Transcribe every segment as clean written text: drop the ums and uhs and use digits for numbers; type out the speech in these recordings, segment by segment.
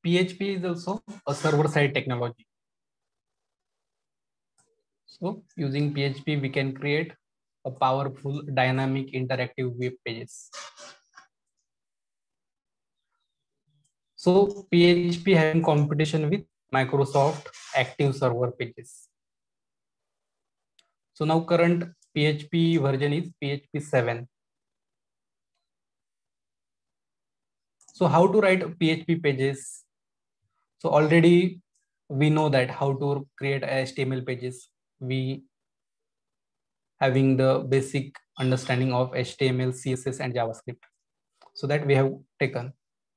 PHP is also a server-side technology. So using PHP, we can create a powerful, dynamic, interactive web pages. So PHP having competition with Microsoft Active Server Pages. So now current PHP version is PHP 7. So how to write PHP pages? So already we know that how to create HTML pages. We having the basic understanding of HTML, CSS and JavaScript. So that we have taken.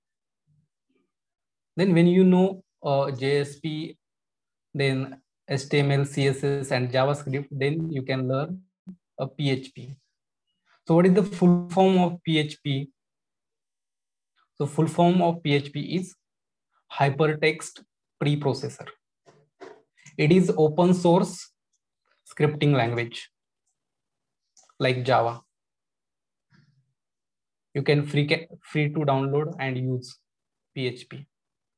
Then when you know JSP, then HTML, CSS and JavaScript, then you can learn a PHP. So what is the full form of PHP? So full form of PHP is Hypertext Preprocessor. It is open source scripting language like Java. You can free to download and use PHP.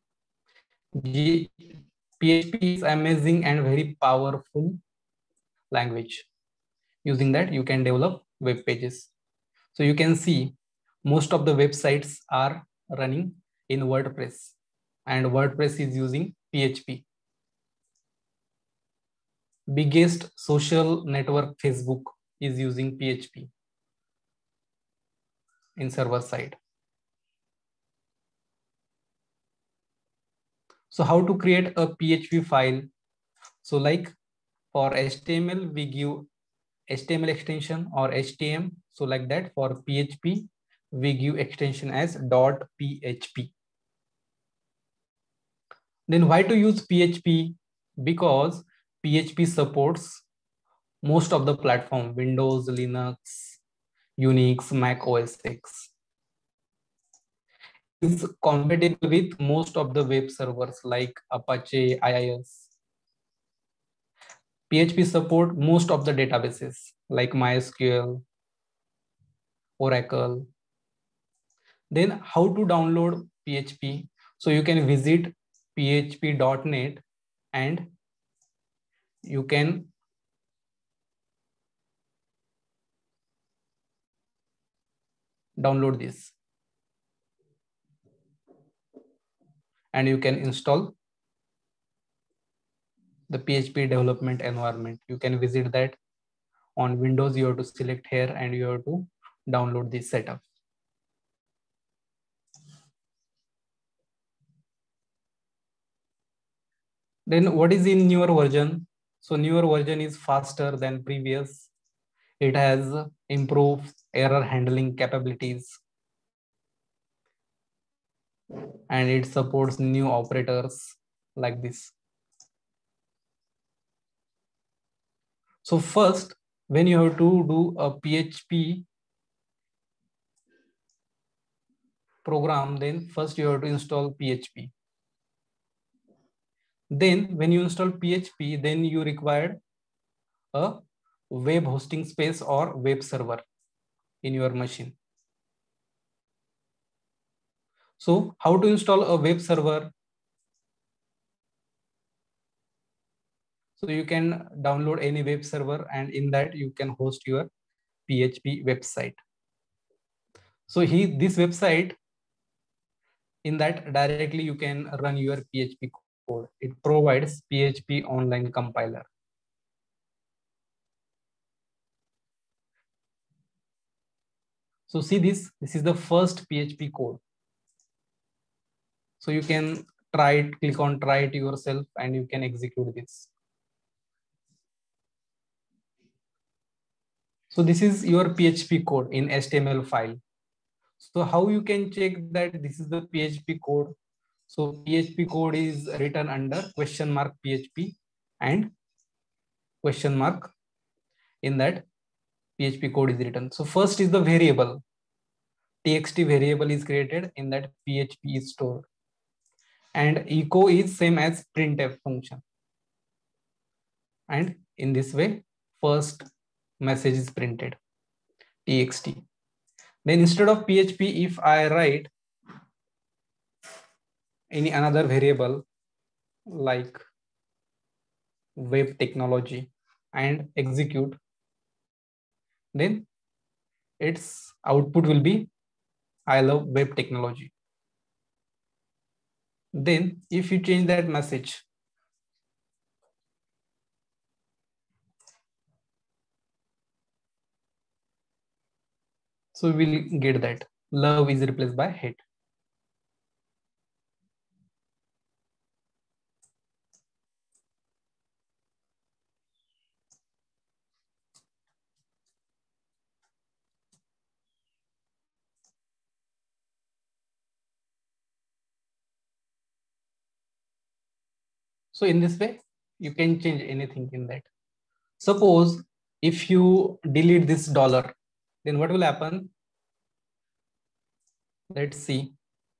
PHP is amazing and very powerful language. Using that, you can develop web pages. So you can see most of the websites are running in WordPress, and WordPress is using PHP. Biggest social network Facebook is using PHP in server side. So how to create a PHP file? So like for HTML, we give HTML extension or HTML. So like that for PHP, we give extension as .php. Then why to use PHP? Because PHP supports most of the platform, Windows, Linux, Unix, Mac OS X. Is compatible with most of the web servers like Apache, IIS. PHP support most of the databases like MySQL, Oracle. Then how to download PHP? So you can visit php.net and you can download this and you can install the PHP development environment. You can visit that on Windows. You have to select here and you have to download this setup. Then what is in newer version? So newer version is faster than previous. It has improved error handling capabilities and it supports new operators like this. So first, when you have to do a PHP program, then first you have to install PHP. Then when you install PHP, then you require a web hosting space or web server in your machine. So how to install a web server? So you can download any web server and in that you can host your PHP website. So this website, in that directly you can run your PHP code. It provides PHP online compiler. So see this is the first PHP code. So you can try it, click on try it yourself and you can execute this. So this is your PHP code in HTML file. So how you can check that this is the PHP code? So PHP code is written under question mark PHP and question mark. In that PHP code is written. So first is the variable. TXT variable is created, in that PHP is stored. And echo is same as printf function. And in this way, first message is printed, TXT. Then instead of PHP, if I write any another variable like web technology and execute, then its output will be I love web technology. Then if you change that message, so we'll get that love is replaced by hate. So in this way, you can change anything in that. Suppose if you delete this dollar, then what will happen? Let's see.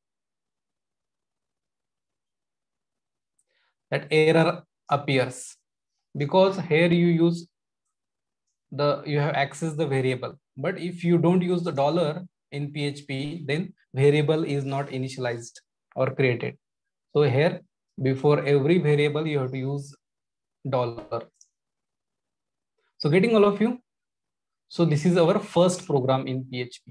That error appears because here you have access the variable. But if you don't use the dollar in PHP, then variable is not initialized or created. So here, before every variable, you have to use dollar. So getting all of you. So this is our first program in PHP.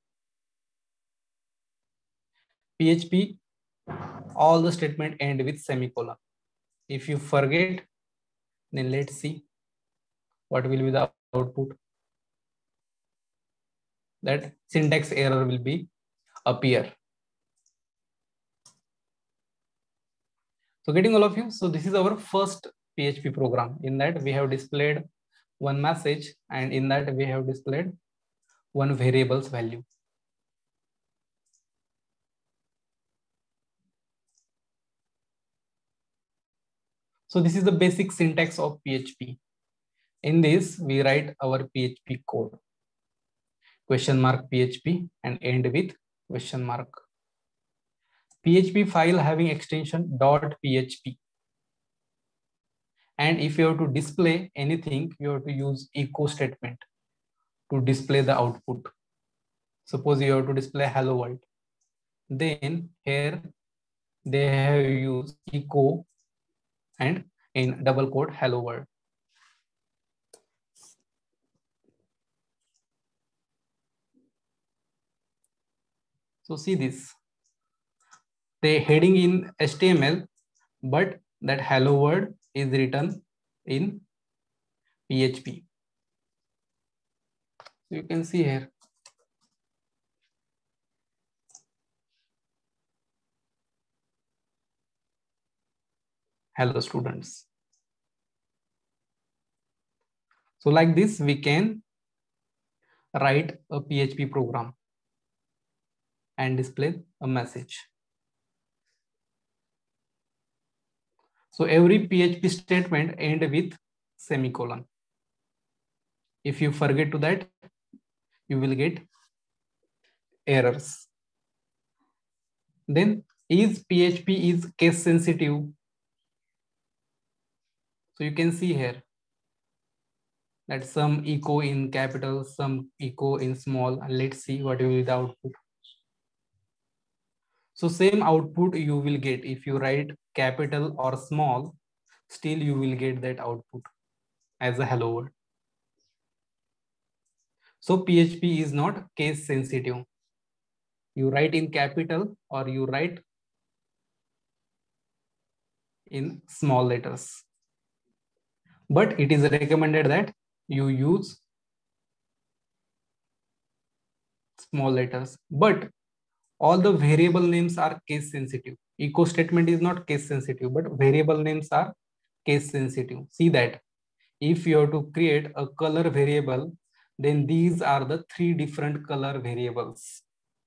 PHP, all the statement end with semicolon. If you forget, then let's see what will be the output. That syntax error will be appear. So getting all of you. So this is our first PHP program. In that we have displayed one message, and in that we have displayed one variable's value. So this is the basic syntax of PHP. In this, we write our PHP code. Question mark PHP and end with question mark. PHP file having extension .php. And if you have to display anything, you have to use echo statement to display the output. Suppose you have to display hello world. Then here they have used echo and in double quote hello world. So see this. The heading in HTML, but that hello world is written in PHP. So you can see here. Hello students. So like this, we can write a PHP program and display a message. So every PHP statement end with semicolon. If you forget to that, you will get errors. Then is PHP is case sensitive. So you can see here that some echo in capital, some echo in small, and let's see what will be the output. So same output you will get if you write capital or small, still you will get that output as a hello world. So PHP is not case sensitive. You write in capital or you write in small letters. But it is recommended that you use small letters. But all the variable names are case sensitive. Echo statement is not case sensitive, but variable names are case sensitive. See that if you have to create a color variable, then these are the three different color variables.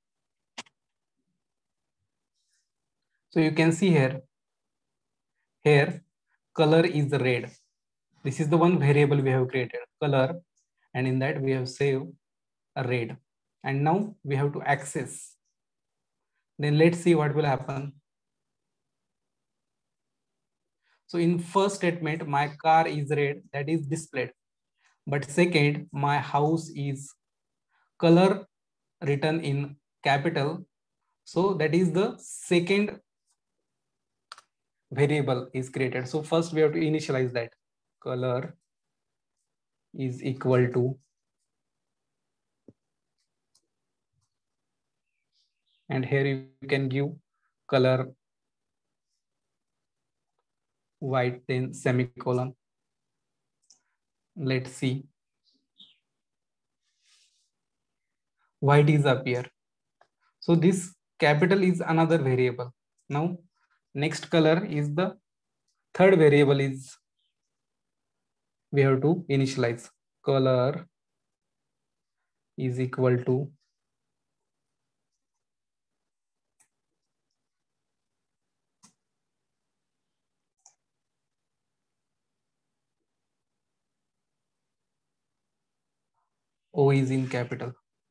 So you can see here color is red. This is the one variable we have created, color, and in that we have saved a red. And now we have to access. Then let's see what will happen. So in first statement, my car is red, that is displayed. But second, my house is written in capital. So that is the second variable is created. So first we have to initialize that. Color is equal to, and here you can give color white, then semicolon. Let's see. White is appear. So this capital is another variable. Now next color is the third variable is we have to initialize. Color is equal to O is in capital.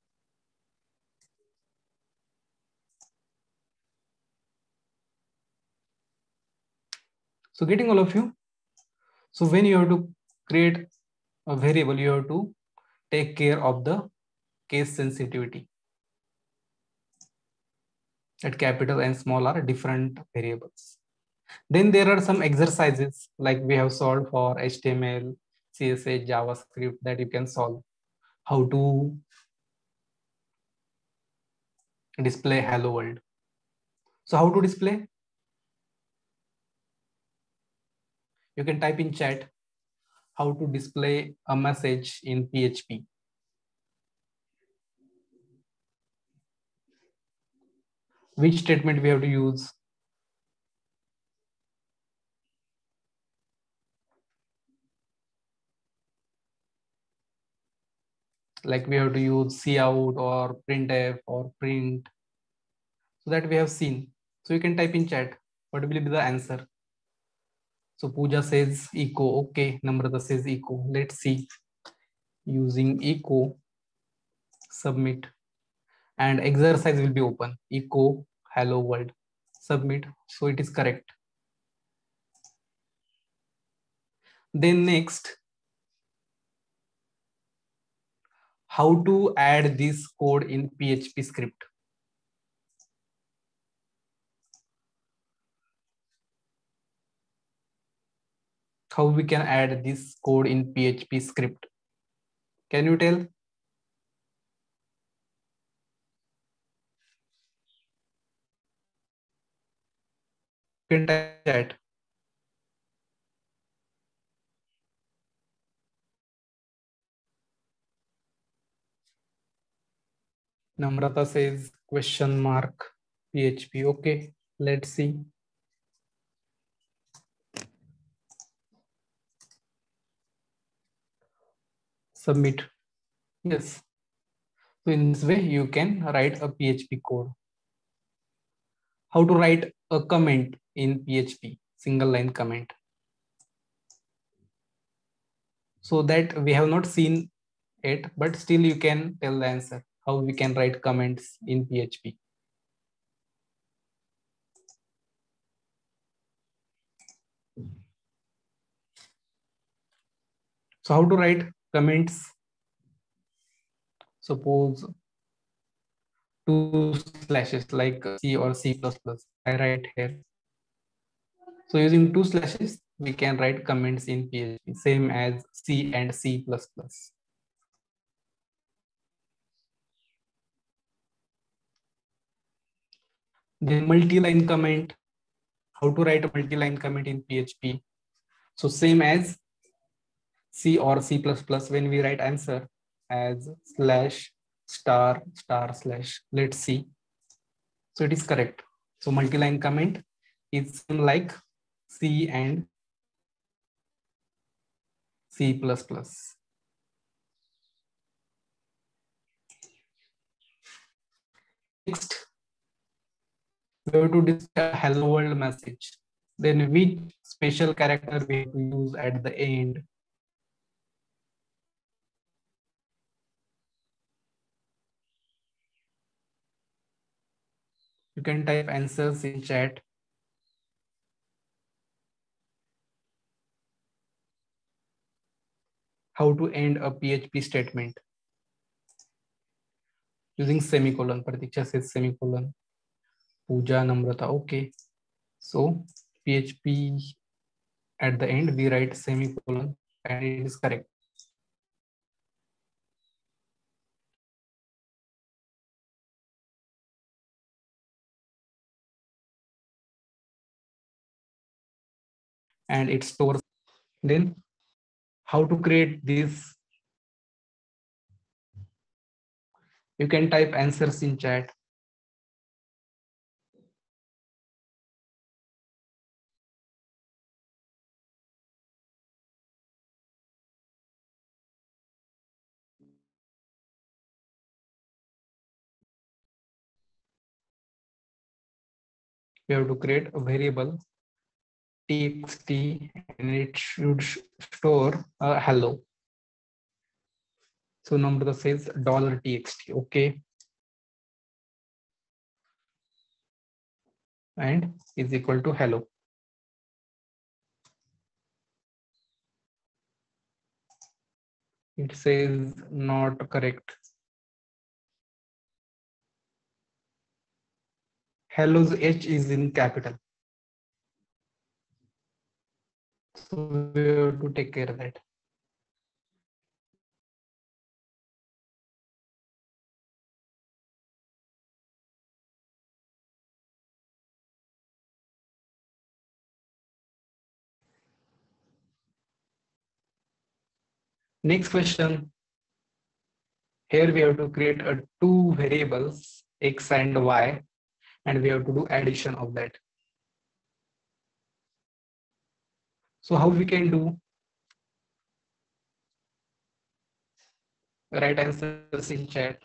So getting all of you. So when you have to create a variable, you have to take care of the case sensitivity. That capital and small are different variables. Then there are some exercises like we have solved for HTML, CSS, JavaScript that you can solve. How to display hello world. So how to display? You can type in chat how to display a message in PHP. Which statement we have to use? Like we have to use cout or printf or print. So that we have seen. So you can type in chat what will be the answer. So Pooja says echo. Okay, Namrata says echo. Let's see. Using echo, submit, and exercise will be open. Echo hello world. Submit. So it is correct. Then next, how to add this code in PHP script. How we can add this code in PHP script? Can you tell? You can type chat. Namrata says question mark PHP. Okay, let's see. Submit. Yes. So in this way, you can write a PHP code. How to write a comment in PHP, single line comment. So that we have not seen it, but still you can tell the answer. How we can write comments in PHP. So how to write comments? Suppose two slashes like C or C++. I write here. So using two slashes, we can write comments in PHP, same as C and C++. Then multi-line comment. How to write a multi-line comment in PHP? So same as C or C++ when we write answer as slash star star slash. Let's see. So it is correct. So multi-line comment is like C and C++. Next, we have to display a hello world message. Then which special character we have to use at the end? You can type answers in chat. How to end a PHP statement? Using semicolon. Pratiksha says semicolon. Pooja, Namrata. Okay. So PHP at the end, we write semicolon and it is correct. And it stores. Then how to create this? You can type answers in chat. We have to create a variable txt and it should store hello. So number says $txt, okay, and is equal to hello. It says not correct. Hello's H is in capital. So we have to take care of that. Next question. Here we have to create two variables, X and Y, and we have to do addition of that. So how we can do? Write answers in chat.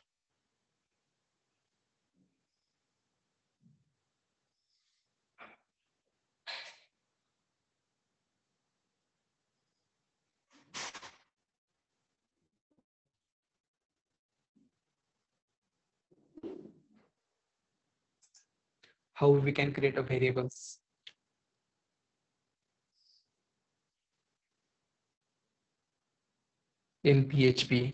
How we can create a variables in PHP.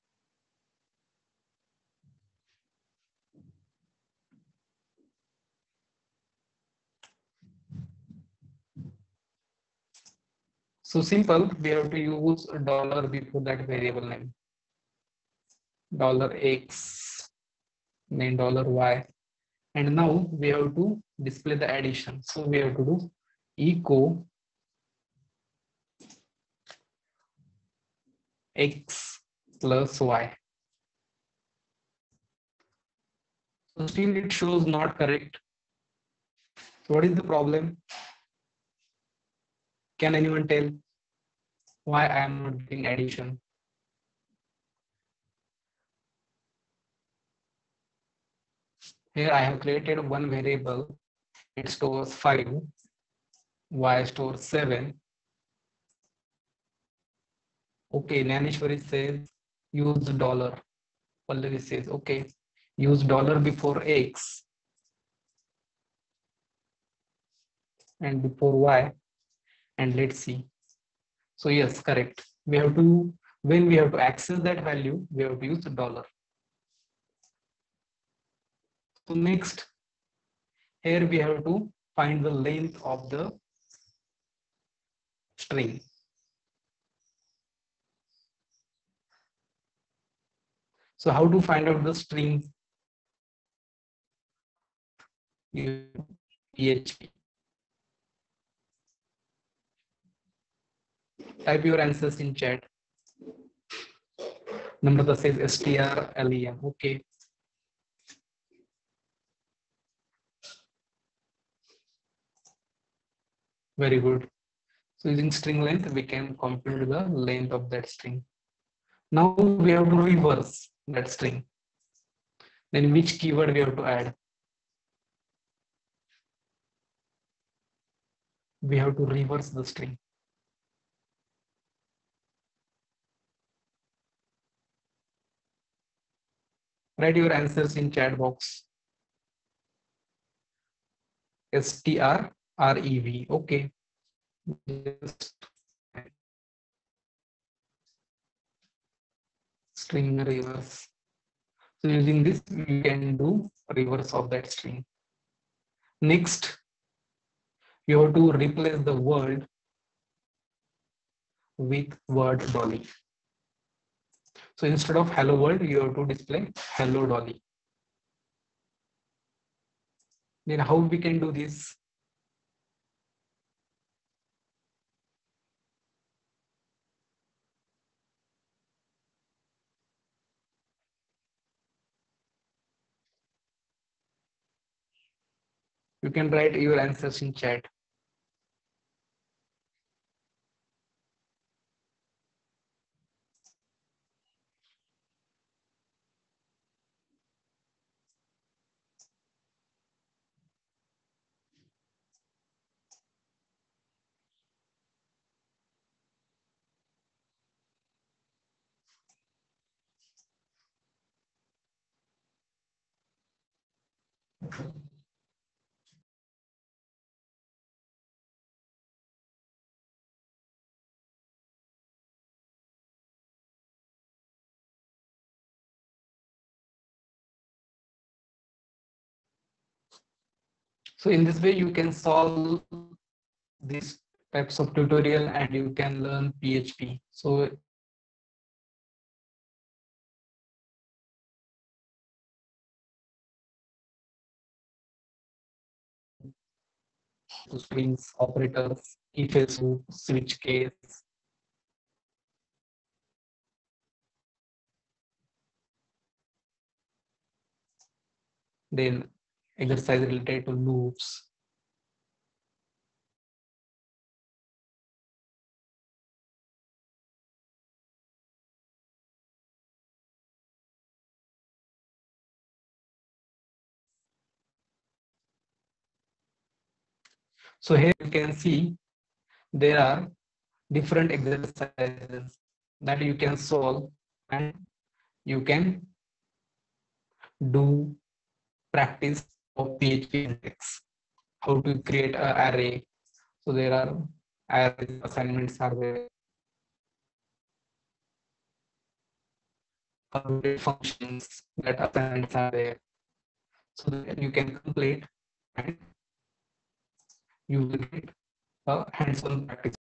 So simple, we have to use a dollar before that variable name. $X, then $Y. And now we have to display the addition. So we have to do echo X plus Y. So still it shows not correct. So what is the problem? Can anyone tell why I am not getting addition? Here I have created one variable. It stores 5, Y stores 7. Okay, Naneshwari says use dollar. Pallavi says okay, use dollar before X and before Y, and let's see. So yes, correct. We have to, when we have to access that value, we have to use dollar. So next, here we have to find the length of the string. So how to find out the string? PHP. Type your answers in chat. Number says strlen. Okay. Very good. So using string length, we can compute the length of that string. Now we have to reverse that string. Then which keyword we have to add? We have to reverse the string. Write your answers in chat box. STRREV. Okay. Just string reverse. So using this, you can do reverse of that string. Next, You have to replace the word with word Dolly. So instead of hello world, you have to display hello Dolly. Then how we can do this? You can write your answers in chat. So in this way, you can solve these types of tutorial and you can learn PHP. So strings, operators, if else, switch case, then exercise related to loops. So here you can see there are different exercises that you can solve and you can do practice of PHP syntax. How to create an array. So there are array assignments are there. Functions that assignments are there. So that you can complete and you will get a hands-on practice.